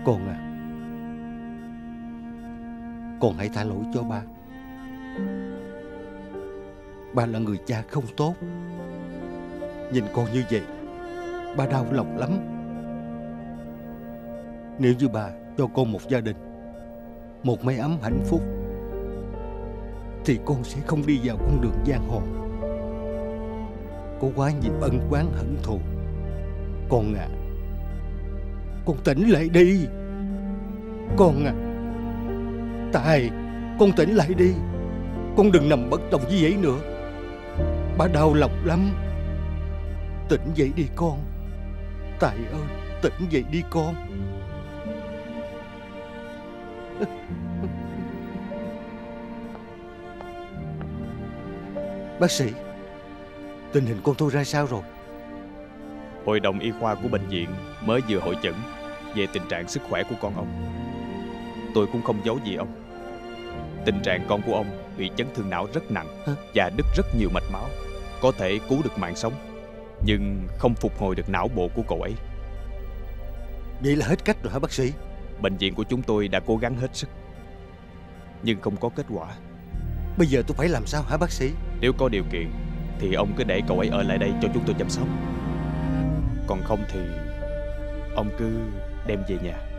Con à, con hãy tha lỗi cho ba. Ba là người cha không tốt. Nhìn con như vậy, ba đau lòng lắm. Nếu như ba cho con một gia đình, một mái ấm hạnh phúc, thì con sẽ không đi vào con đường giang hồ. Có quá nhiều ân oán hận thù. Con à, con tỉnh lại đi. Con à, Tài, con tỉnh lại đi. Con đừng nằm bất động như vậy nữa. Ba đau lòng lắm. Tỉnh dậy đi con. Tài ơi, tỉnh dậy đi con. Bác sĩ, tình hình con tôi ra sao rồi? Hội đồng y khoa của bệnh viện mới vừa hội chẩn về tình trạng sức khỏe của con ông. Tôi cũng không giấu gì ông. Tình trạng con của ông bị chấn thương não rất nặng và đứt rất nhiều mạch máu. Có thể cứu được mạng sống, nhưng không phục hồi được não bộ của cậu ấy. Vậy là hết cách rồi hả bác sĩ? Bệnh viện của chúng tôi đã cố gắng hết sức, nhưng không có kết quả. Bây giờ tôi phải làm sao hả bác sĩ? Nếu có điều kiện thì ông cứ để cậu ấy ở lại đây cho chúng tôi chăm sóc. Còn không thì ông cứ đem về nhà.